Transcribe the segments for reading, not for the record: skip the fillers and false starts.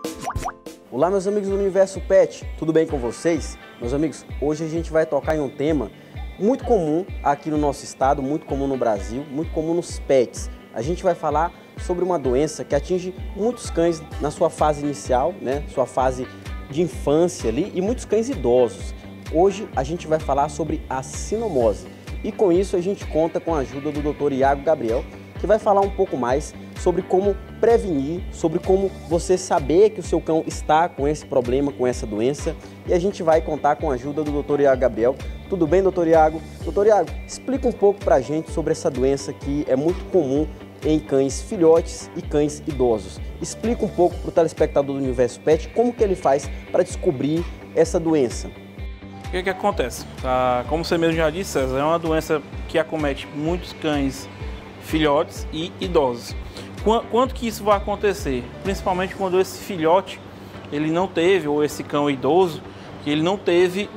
Olá, meus amigos do Universo Pet, tudo bem com vocês? Meus amigos, hoje a gente vai tocar em um tema muito comum aqui no nosso estado, muito comum no Brasil, muito comum nos pets. A gente vai falar sobre uma doença que atinge muitos cães na sua fase inicial, né? Sua fase de infância ali, e muitos cães idosos. Hoje a gente vai falar sobre a sinomose e com isso a gente conta com a ajuda do Dr. Iago Gabriel, que vai falar um pouco mais sobre como prevenir, sobre como você saber que o seu cão está com esse problema, com essa doença. E a gente vai contar com a ajuda do Dr. Iago Gabriel. Tudo bem, Dr. Iago? Dr. Iago, explica um pouco pra gente sobre essa doença que é muito comum em cães filhotes e cães idosos. Explica um pouco para o telespectador do Universo Pet como que ele faz para descobrir essa doença. O que acontece? Como você mesmo já disse, César, é uma doença que acomete muitos cães filhotes e idosos. Quando que isso vai acontecer? Principalmente quando esse filhote ele não teve, ou esse cão idoso, que ele não teve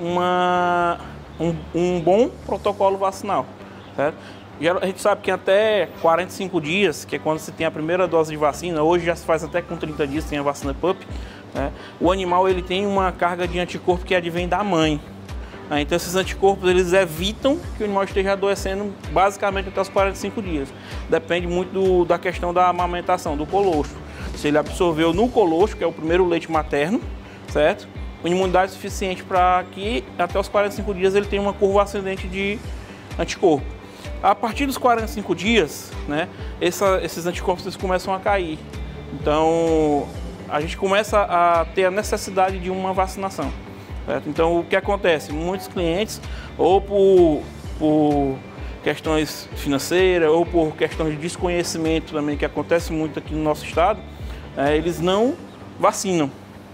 um bom protocolo vacinal, certo? A gente sabe que até 45 dias, que é quando se tem a primeira dose de vacina, hoje já se faz até com 30 dias, tem a vacina PUP, né? O animal ele tem uma carga de anticorpo que advém da mãe. Então esses anticorpos eles evitam que o animal esteja adoecendo basicamente até os 45 dias. Depende muito da questão da amamentação, do colostro. Se ele absorveu no colostro, que é o primeiro leite materno, certo? Uma imunidade suficiente para que até os 45 dias ele tenha uma curva ascendente de anticorpo. A partir dos 45 dias, né, esses anticorpos eles começam a cair. Então a gente começa a ter a necessidade de uma vacinação. Certo? Então o que acontece? Muitos clientes, ou por questões financeiras, ou por questões de desconhecimento também, que acontece muito aqui no nosso estado, eles não vacinam.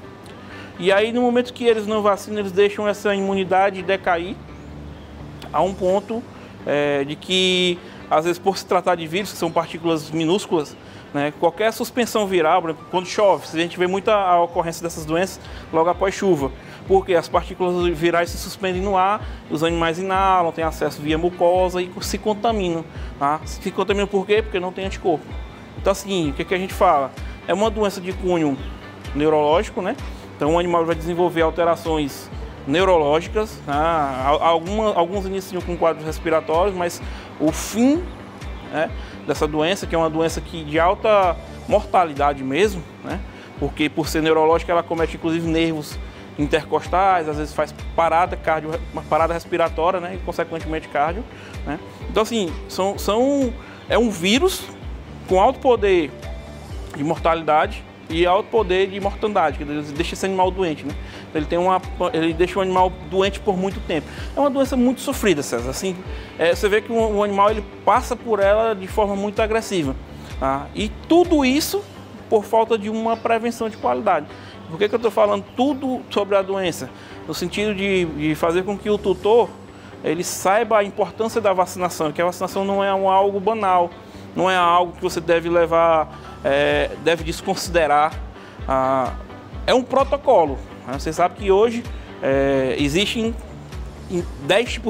E aí no momento que eles não vacinam, eles deixam essa imunidade decair a um ponto de que, às vezes por se tratar de vírus, que são partículas minúsculas, né, qualquer suspensão viral, por exemplo, quando chove, a gente vê muita a ocorrência dessas doenças logo após chuva, porque as partículas virais se suspendem no ar, os animais inalam, têm acesso via mucosa e se contaminam. Tá? Se contaminam por quê? Porque não tem anticorpo. Então assim, o que a gente fala? É uma doença de cunho neurológico, né? Então o animal vai desenvolver alterações neurológicas, tá? Alguns iniciam com quadros respiratórios, mas o fim, né, dessa doença, que é uma doença de alta mortalidade mesmo, né? Porque por ser neurológica ela comete inclusive nervos intercostais, às vezes faz uma parada respiratória, né? E consequentemente cardio, né? Então assim, é um vírus com alto poder de mortalidade e alto poder de mortandade, que deixa esse animal doente, né? Ele deixa o animal doente por muito tempo. É uma doença muito sofrida, César. Assim, você vê que o animal ele passa por ela de forma muito agressiva. Tá? E tudo isso por falta de uma prevenção de qualidade. Por que eu estou falando tudo sobre a doença? No sentido de fazer com que o tutor ele saiba a importância da vacinação, que a vacinação não é algo banal, não é algo que você deve levar, deve desconsiderar. É um protocolo. Você sabe que hoje existem 10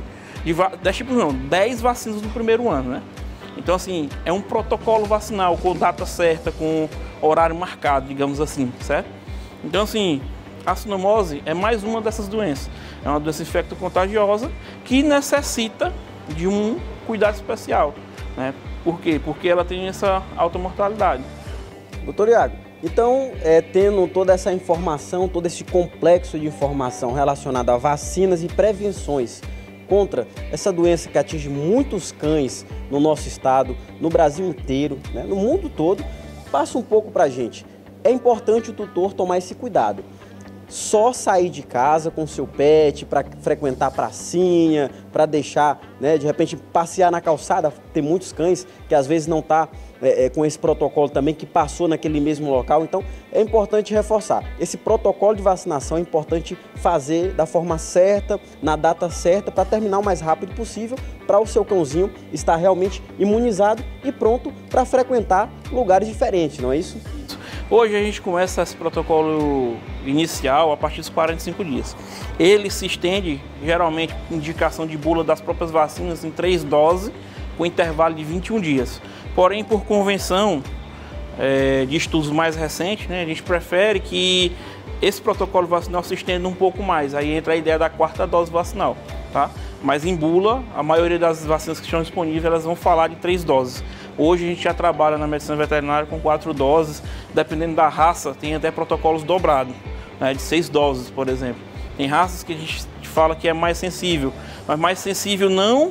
vacinas no primeiro ano, né? Então assim, é um protocolo vacinal com data certa, com horário marcado, digamos assim, certo? Então assim, a sinomose é mais uma dessas doenças. É uma doença infecto-contagiosa que necessita de um cuidado especial, né? Por quê? Porque ela tem essa alta mortalidade. Doutor Iago, então, tendo toda essa informação, todo esse complexo de informação relacionada a vacinas e prevenções contra essa doença que atinge muitos cães no nosso estado, no Brasil inteiro, né, no mundo todo, passa um pouco para a gente. É importante o tutor tomar esse cuidado. Só sair de casa com o seu pet para frequentar a pracinha, para deixar, né, de repente passear na calçada. Tem muitos cães que às vezes não está com esse protocolo também, que passou naquele mesmo local. Então é importante reforçar. Esse protocolo de vacinação é importante fazer da forma certa, na data certa, para terminar o mais rápido possível, para o seu cãozinho estar realmente imunizado e pronto para frequentar lugares diferentes, não é isso? Hoje a gente começa esse protocolo inicial a partir dos 45 dias. Ele se estende, geralmente, indicação de bula das próprias vacinas, em 3 doses, com intervalo de 21 dias. Porém, por convenção, de estudos mais recentes, né, a gente prefere que esse protocolo vacinal se estenda um pouco mais. Aí entra a ideia da 4ª dose vacinal, tá? Mas em bula, a maioria das vacinas que estão disponíveis, elas vão falar de 3 doses. Hoje a gente já trabalha na medicina veterinária com 4 doses, dependendo da raça, tem até protocolos dobrados, né, de 6 doses, por exemplo. Tem raças que a gente fala que é mais sensível, mas mais sensível não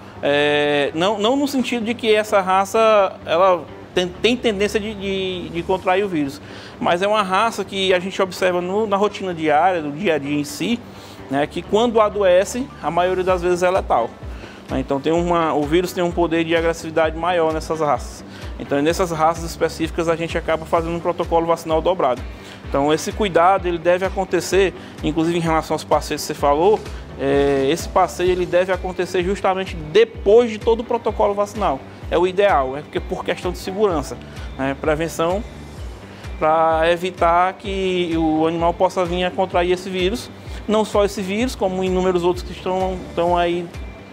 no sentido de que essa raça ela tem tendência de contrair o vírus, mas é uma raça que a gente observa na rotina diária, do dia a dia em si, né, que quando adoece, a maioria das vezes é letal. Então o vírus tem um poder de agressividade maior nessas raças. Então nessas raças específicas a gente acaba fazendo um protocolo vacinal dobrado. Então esse cuidado ele deve acontecer, inclusive em relação aos passeios que você falou, esse passeio ele deve acontecer justamente depois de todo o protocolo vacinal. É o ideal, porque por questão de segurança, né? Prevenção para evitar que o animal possa vir a contrair esse vírus. Não só esse vírus, como inúmeros outros que estão aí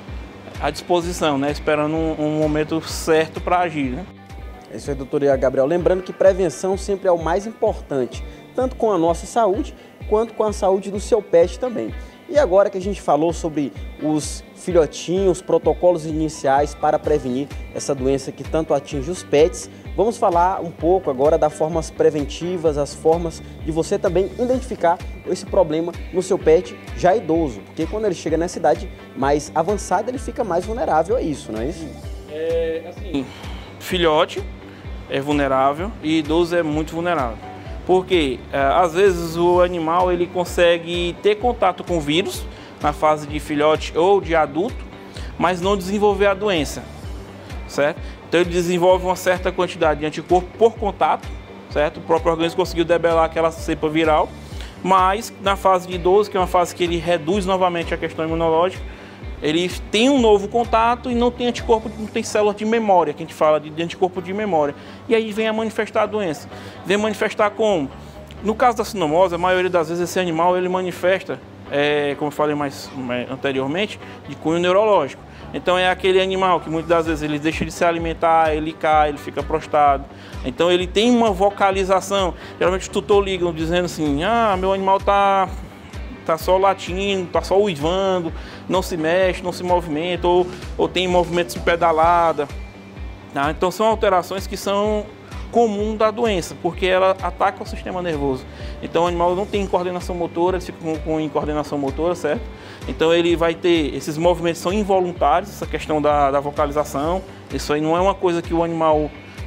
à disposição, né? Esperando um momento certo para agir, né? É isso aí, doutor Iago Gabriel. Lembrando que prevenção sempre é o mais importante, tanto com a nossa saúde, quanto com a saúde do seu pet também. E agora que a gente falou sobre os filhotinhos, protocolos iniciais para prevenir essa doença que tanto atinge os pets, vamos falar um pouco agora das formas preventivas, as formas de você também identificar esse problema no seu pet já idoso, porque quando ele chega nessa idade mais avançada, ele fica mais vulnerável a isso, não é isso? Assim, filhote é vulnerável e idoso é muito vulnerável. Porque às vezes o animal ele consegue ter contato com o vírus na fase de filhote ou de adulto, mas não desenvolver a doença, certo? Então ele desenvolve uma certa quantidade de anticorpo por contato, certo? O próprio organismo conseguiu debelar aquela cepa viral, mas na fase de idoso, que é uma fase que ele reduz novamente a questão imunológica, ele tem um novo contato e não tem anticorpo, não tem célula de memória, que a gente fala de anticorpo de memória. E aí vem a manifestar a doença. Vem manifestar como? No caso da sinomose, a maioria das vezes esse animal ele manifesta, como eu falei mais anteriormente, de cunho neurológico. Então é aquele animal que muitas das vezes ele deixa de se alimentar, ele cai, ele fica prostrado. Então ele tem uma vocalização. Geralmente o tutor liga dizendo assim, meu animal tá só latindo, tá só uivando, não se mexe, não se movimenta, ou tem movimentos de pedalada. Tá? Então são alterações que são comuns da doença, porque ela ataca o sistema nervoso. Então o animal não tem coordenação motora, ele fica com incoordenação motora, certo? Então ele vai ter, esses movimentos são involuntários, essa questão da vocalização, isso aí não é uma coisa que o animal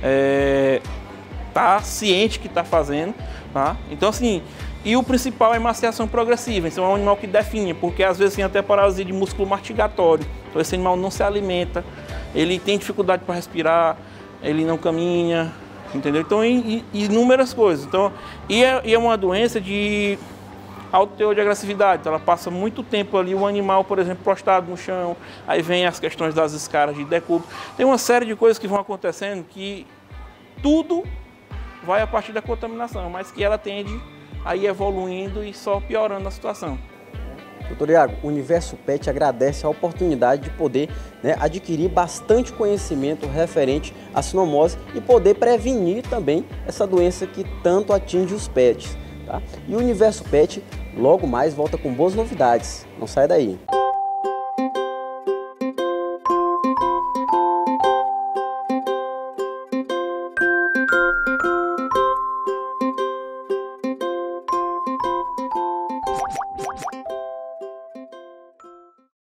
tá ciente que está fazendo, tá? Então assim, e o principal é emaciação progressiva, então é um animal que define, porque às vezes tem até paralisia de músculo mastigatório, então esse animal não se alimenta, ele tem dificuldade para respirar, ele não caminha, entendeu? Então, inúmeras coisas. Então, e é uma doença de alto teor de agressividade, então ela passa muito tempo ali, o animal, por exemplo, prostrado no chão, aí vem as questões das escaras de decúbito, tem uma série de coisas que vão acontecendo que tudo vai a partir da contaminação, mas que ela tende a ir evoluindo e só piorando a situação. Doutor Iago, o Universo Pet agradece a oportunidade de poder adquirir bastante conhecimento referente à sinomose e poder prevenir também essa doença que tanto atinge os pets. Tá? E o Universo Pet logo mais volta com boas novidades. Não sai daí.